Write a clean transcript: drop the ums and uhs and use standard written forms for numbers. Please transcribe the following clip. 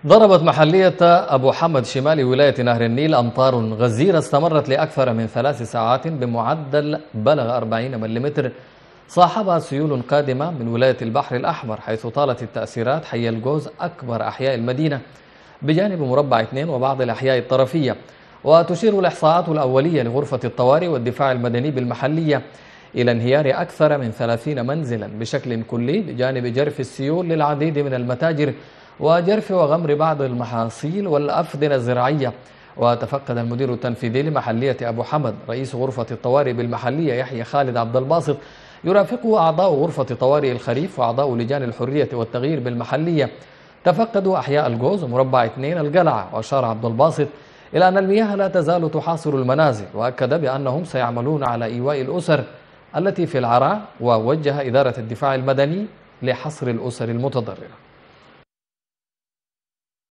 ضربت محلية أبو حمد شمال ولاية نهر النيل أمطار غزيرة استمرت لأكثر من 3 ساعات بمعدل بلغ 40 ملم، صاحبها سيول قادمة من ولاية البحر الأحمر، حيث طالت التأثيرات حي الجوز أكبر أحياء المدينة بجانب مربع 2 وبعض الأحياء الطرفية. وتشير الإحصاءات الأولية لغرفة الطوارئ والدفاع المدني بالمحلية إلى انهيار أكثر من 30 منزلا بشكل كلي، بجانب جرف السيول للعديد من المتاجر وجرف وغمر بعض المحاصيل والأفدنة الزراعية. وتفقد المدير التنفيذي لمحلية أبو حمد رئيس غرفة الطوارئ بالمحلية يحيى خالد عبد الباسط، يرافقه أعضاء غرفة طوارئ الخريف وأعضاء لجان الحرية والتغيير بالمحلية. تفقدوا أحياء الجوز ومربع 2 القلعة. وأشار عبد الباسط إلى أن المياه لا تزال تحاصر المنازل، وأكد بأنهم سيعملون على إيواء الأسر التي في العراء، ووجه إدارة الدفاع المدني لحصر الأسر المتضررة.